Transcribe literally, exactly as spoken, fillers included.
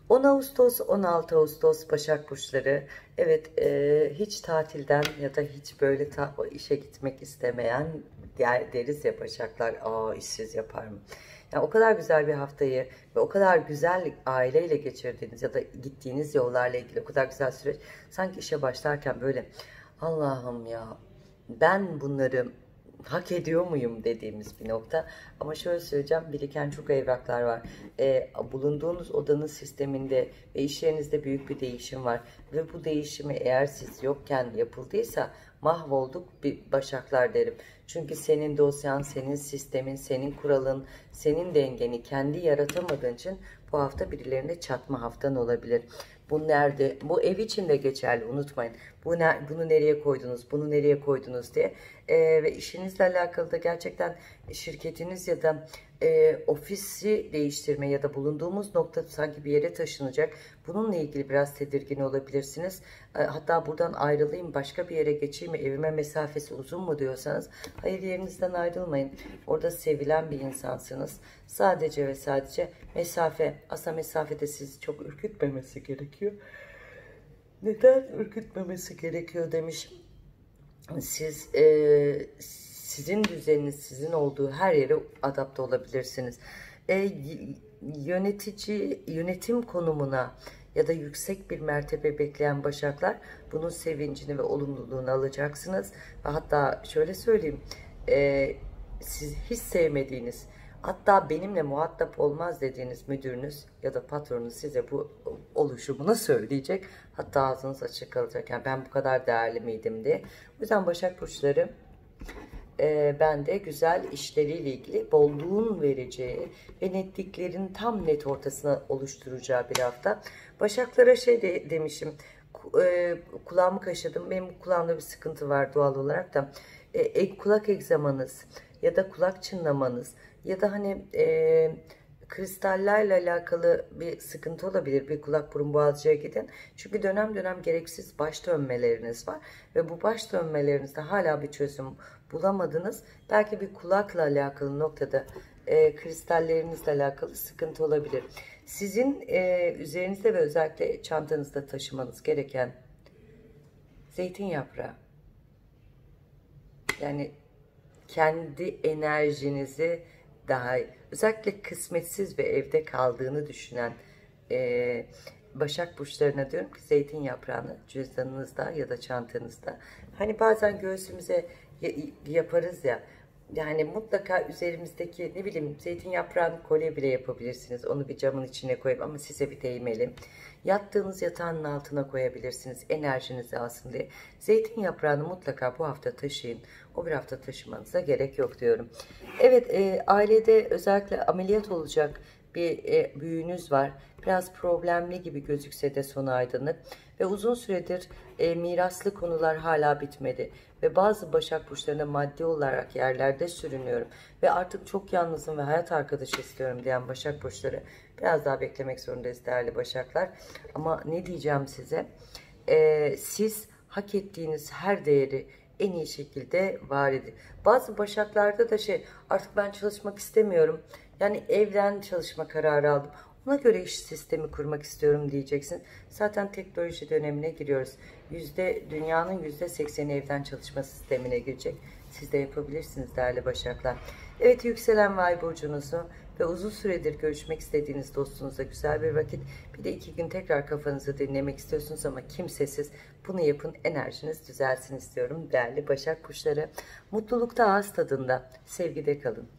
on Ağustos on altı Ağustos Başak Burçları. Evet, e, hiç tatilden ya da hiç böyle ta işe gitmek istemeyen deriz ya Başaklar, aa işsiz yapar mı? Yani o kadar güzel bir haftayı ve o kadar güzel aileyle geçirdiğiniz ya da gittiğiniz yollarla ilgili o kadar güzel süreç. Sanki işe başlarken böyle Allah'ım ya, ben bunları hak ediyor muyum dediğimiz bir nokta. Ama şöyle söyleyeceğim, biriken çok evraklar var. E, bulunduğunuz odanın sisteminde ve iş yerinizde büyük bir değişim var. Ve bu değişimi eğer siz yokken yapıldıysa mahvolduk bir Başaklar derim. Çünkü senin dosyan, senin sistemin, senin kuralın, senin dengeni kendi yaratamadığın için bu hafta birilerine çatma haftan olabilir. Bu nerede? Bu ev için de geçerli, unutmayın. Bu ne, bunu nereye koydunuz, bunu nereye koydunuz diye. Ee, ve işinizle alakalı da gerçekten şirketiniz ya da e, ofisi değiştirme ya da bulunduğumuz nokta sanki bir yere taşınacak. Bununla ilgili biraz tedirgin olabilirsiniz. E, hatta buradan ayrılayım, başka bir yere geçeyim mi, evime mesafesi uzun mu diyorsanız, hayır, yerinizden ayrılmayın. Orada sevilen bir insansınız. Sadece ve sadece mesafe, aslında mesafede sizi çok ürkütmemesi gerekiyor. Neden ürkütmemesi gerekiyor demişim. Siz e, sizin düzeniniz, sizin olduğu her yere adapte olabilirsiniz. E, yönetici, yönetim konumuna ya da yüksek bir mertebe bekleyen Başaklar bunun sevincini ve olumluluğunu alacaksınız. Ve hatta şöyle söyleyeyim, e, siz hiç sevmediğiniz, hatta benimle muhatap olmaz dediğiniz müdürünüz ya da patronunuz size bu oluşumunu söyleyecek. Hatta ağzınız açık kalacak. Yani ben bu kadar değerli miydim diye. O yüzden Başak Burçları, e, ben de güzel işleriyle ilgili bolluğun vereceği ve netliklerin tam net ortasına oluşturacağı bir hafta. Başaklara şey de, demişim, e, kulağımı kaşıdım. Benim kulağımda bir sıkıntı var doğal olarak da. E, kulak egzamanız ya da kulak çınlamanız ya da hani e, kristallerle alakalı bir sıkıntı olabilir. Bir kulak burun boğazcıya gidin. Çünkü dönem dönem gereksiz baş dönmeleriniz var. Ve bu baş dönmelerinizde hala bir çözüm bulamadınız. Belki bir kulakla alakalı noktada e, kristallerinizle alakalı sıkıntı olabilir. Sizin e, üzerinizde ve özellikle çantanızda taşımanız gereken zeytin yaprağı. Yani kendi enerjinizi daha, özellikle kısmetsiz ve evde kaldığını düşünen e, Başak Burçlarına diyorum ki, zeytin yaprağını cüzdanınızda ya da çantanızda, hani bazen göğsümüze yaparız ya, yani mutlaka üzerimizdeki, ne bileyim, zeytin yaprağını kolye bile yapabilirsiniz. Onu bir camın içine koyup, ama size bir değmeli. Yattığınız yatağın altına koyabilirsiniz, enerjinizi alsın diye. Zeytin yaprağını mutlaka bu hafta taşıyın. O bir hafta taşımanıza gerek yok diyorum. Evet, e, ailede özellikle ameliyat olacak bir e, büyüğünüz var. Biraz problemli gibi gözükse de sonu aydınlık. Ve uzun süredir e, miraslı konular hala bitmedi. Ve bazı Başak Burçlarına maddi olarak yerlerde sürünüyorum. Ve artık çok yalnızım ve hayat arkadaşı istiyorum diyen Başak Burçları, biraz daha beklemek zorundayız değerli Başaklar. Ama ne diyeceğim size? E, siz hak ettiğiniz her değeri en iyi şekilde var edin. Bazı Başaklarda da şey, artık ben çalışmak istemiyorum. Yani evden çalışma kararı aldım. Ona göre iş sistemi kurmak istiyorum diyeceksin. Zaten teknoloji dönemine giriyoruz. Yüzde, dünyanın yüzde sekseni evden çalışma sistemine girecek. Siz de yapabilirsiniz değerli Başaklar. Evet, yükselen ve ay burcunuzu ve uzun süredir görüşmek istediğiniz dostunuzla güzel bir vakit. Bir de iki gün tekrar kafanızı dinlemek istiyorsunuz ama kimsesiz. Bunu yapın, enerjiniz düzelsin istiyorum değerli Başak Burçları. Mutlulukta ağız tadında, sevgide kalın.